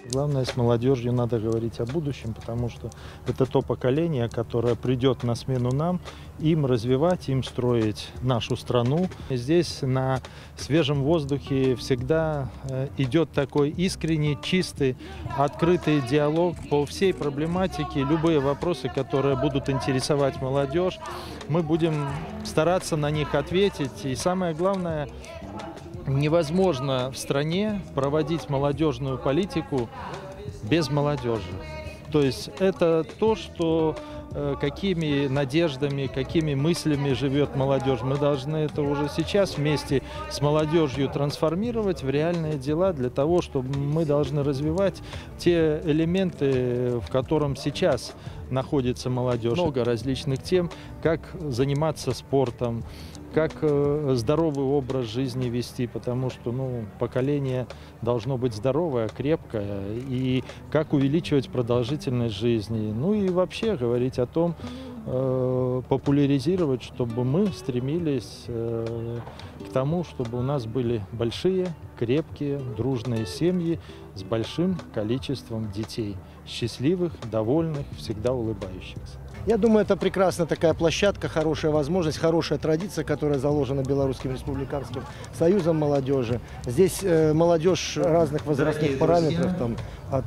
Главное, с молодежью надо говорить о будущем, потому что это то поколение, которое придет на смену нам, им развивать, им строить нашу страну. Здесь на свежем воздухе всегда идет такой искренний, чистый, открытый диалог по всей проблематике. Любые вопросы, которые будут интересовать молодежь, мы будем стараться на них ответить. И самое главное, невозможно в стране проводить молодежную политику без молодежи. То есть это то, что какими надеждами, какими мыслями живет молодежь. Мы должны это уже сейчас вместе с молодежью трансформировать в реальные дела для того, чтобы мы должны развивать те элементы, в котором сейчас находится молодежь. Много различных тем, как заниматься спортом, как здоровый образ жизни вести, потому что поколение должно быть здоровое, крепкое, и как увеличивать продолжительность жизни. Ну и вообще говорить о том, популяризировать, чтобы мы стремились к тому, чтобы у нас были большие, крепкие, дружные семьи с большим количеством детей, счастливых, довольных, всегда улыбающихся. Я думаю, это прекрасная такая площадка, хорошая возможность, хорошая традиция, которая заложена Белорусским республиканским союзом молодежи. Здесь молодежь разных возрастных параметров, там, от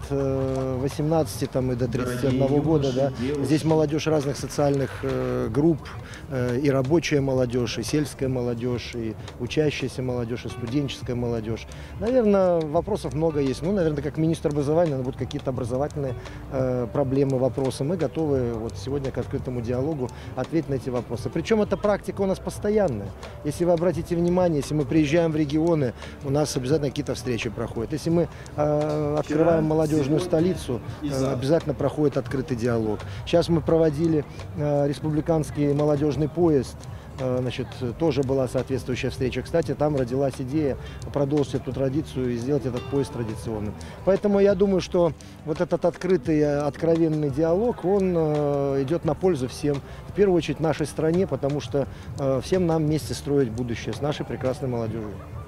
18 и до 31 года. Да. Здесь молодежь разных социальных групп, и рабочая молодежь, и сельская молодежь, и учащаяся молодежь, и студенческая молодежь. Наверное, вопросов много есть. Наверное, как министр образования, будут какие-то образовательные проблемы, вопросы. Мы готовы сегодня к открытому диалогу ответить на эти вопросы. Причем эта практика у нас постоянная. Если вы обратите внимание, если мы приезжаем в регионы, у нас обязательно какие-то встречи проходят. Если мы открываем молодежную столицу, обязательно проходит открытый диалог. Сейчас мы проводили республиканский молодежный поезд. Тоже была соответствующая встреча. Кстати, там родилась идея продолжить эту традицию и сделать этот поезд традиционным. Поэтому я думаю, что вот этот открытый, откровенный диалог, он идет на пользу всем. В первую очередь нашей стране, потому что всем нам вместе строить будущее с нашей прекрасной молодежью.